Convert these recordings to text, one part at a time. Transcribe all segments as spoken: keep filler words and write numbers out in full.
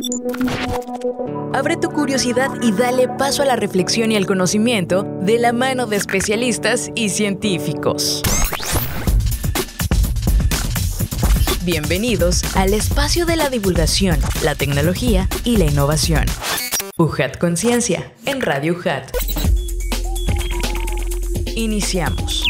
Abre tu curiosidad y dale paso a la reflexión y al conocimiento de la mano de especialistas y científicos. Bienvenidos al espacio de la divulgación, la tecnología y la innovación. U J A T Conciencia en Radio U J A T. Iniciamos.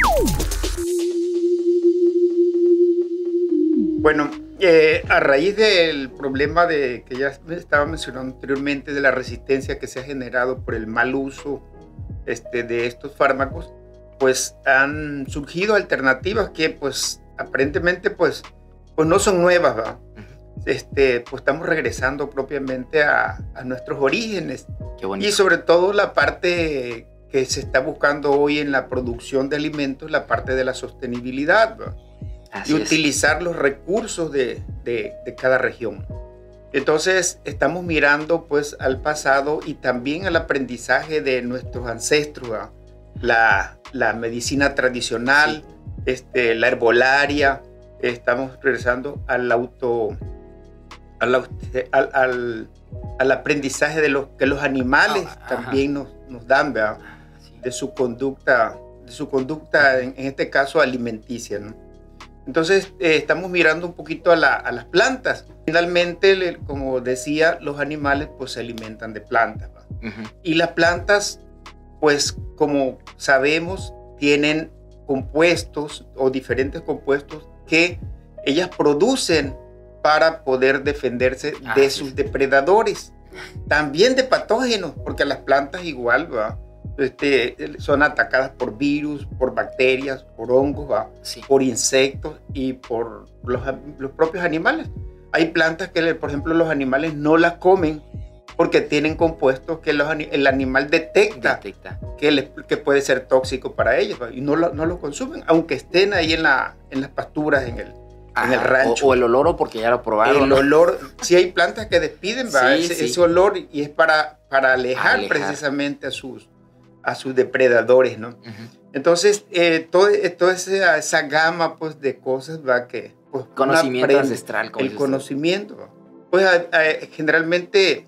Bueno, eh, a raíz del problema de que ya estaba mencionando anteriormente de la resistencia que se ha generado por el mal uso este, de estos fármacos, pues han surgido alternativas que pues aparentemente pues, pues no son nuevas, ¿verdad? Este, pues estamos regresando propiamente a, a nuestros orígenes. Qué bonito. Y sobre todo la parte que se está buscando hoy en la producción de alimentos, la parte de la sostenibilidad, ¿verdad? Así Y es. utilizar los recursos de, de, de cada región. Entonces estamos mirando pues al pasado y también al aprendizaje de nuestros ancestros, ¿verdad? la, la medicina tradicional, sí. este, la herbolaria. Estamos regresando al auto al, al, al, al aprendizaje de los que los animales ah, también nos, nos dan, ¿verdad? Sí. de su conducta de su conducta en, en este caso alimenticia, ¿no? Entonces eh, estamos mirando un poquito a, la, a las plantas. Finalmente, le, como decía, los animales pues se alimentan de plantas, ¿verdad? Uh-huh. Y las plantas pues como sabemos tienen compuestos o diferentes compuestos que ellas producen para poder defenderse ah, de sí. sus depredadores, también de patógenos, porque las plantas igual, ¿va? Este, son atacadas por virus, por bacterias, por hongos, ¿va? Sí. por insectos y por los, los propios animales. Hay plantas que, por ejemplo, los animales no las comen porque tienen compuestos que los, el animal detecta, detecta. Que, les, que puede ser tóxico para ellos, ¿va? Y no lo, no lo consumen, aunque estén ahí en, la, en las pasturas, en el, ah, en el rancho. O, o el olor, o porque ya lo probaron. El ¿no? olor, sí hay plantas que despiden ¿va? Sí, ese, sí. ese olor y es para, para alejar, alejar precisamente a sus, a sus depredadores, ¿no? Uh-huh. Entonces, eh, todo, toda esa, esa gama pues, de cosas ¿va? que... Pues, conocimiento aprende, ancestral. Como el conocimiento. ¿va? Pues a, a, generalmente...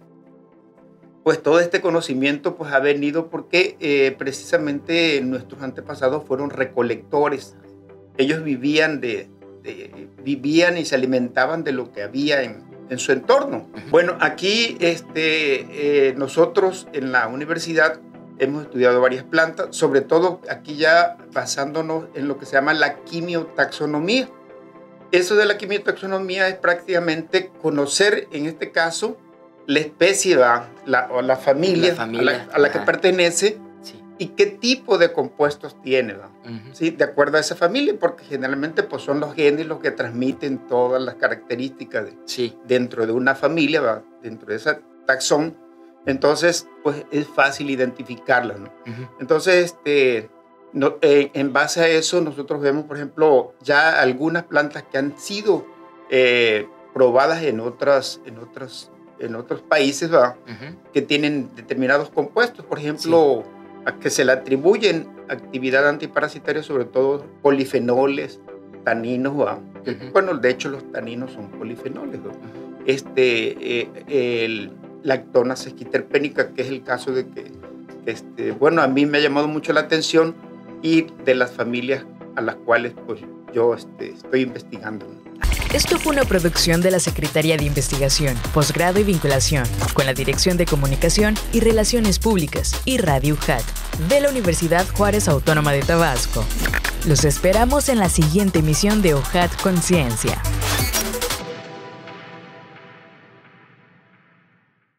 Pues todo este conocimiento pues, ha venido porque eh, precisamente nuestros antepasados fueron recolectores. Ellos vivían, de, de, vivían y se alimentaban de lo que había en, en su entorno. Uh-huh. Bueno, aquí este, eh, nosotros en la universidad hemos estudiado varias plantas, sobre todo aquí ya basándonos en lo que se llama la quimiotaxonomía. Eso de la quimiotaxonomía es prácticamente conocer, en este caso, la especie ¿va? La, o la familia, la familia. a la, a la que pertenece sí. y qué tipo de compuestos tiene, ¿va? Uh-huh. ¿Sí? de acuerdo a esa familia, porque generalmente pues, son los genes los que transmiten todas las características de, sí. dentro de una familia, ¿va? dentro de esa taxón, entonces pues es fácil identificarla, ¿no? Uh-huh. Entonces, este, no, eh, en base a eso nosotros vemos, por ejemplo, ya algunas plantas que han sido eh, probadas en otras, en otras en otros países ¿va? Uh-huh. que tienen determinados compuestos, por ejemplo, sí. a que se le atribuyen actividad antiparasitaria, sobre todo polifenoles, taninos, ¿va? Uh-huh. bueno, de hecho los taninos son polifenoles, ¿va? Uh-huh. este, eh, el lactona sesquiterpénica, que es el caso de que, este, bueno, a mí me ha llamado mucho la atención y de las familias a las cuales pues, yo este, estoy investigando, ¿no? Esto fue una producción de la Secretaría de Investigación, Posgrado y Vinculación, con la Dirección de Comunicación y Relaciones Públicas y Radio U J A T, de la Universidad Juárez Autónoma de Tabasco. Los esperamos en la siguiente emisión de U J A T Conciencia.